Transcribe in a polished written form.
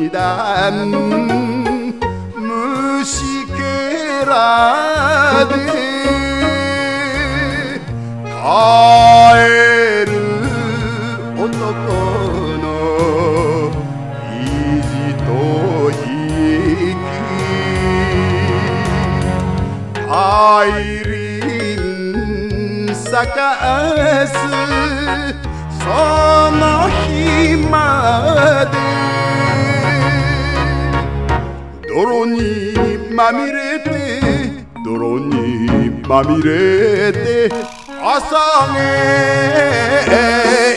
にだん虫けらで帰る男の意地と意気帰りん咲かすその日まで泥にまみれて泥にまみれて朝げ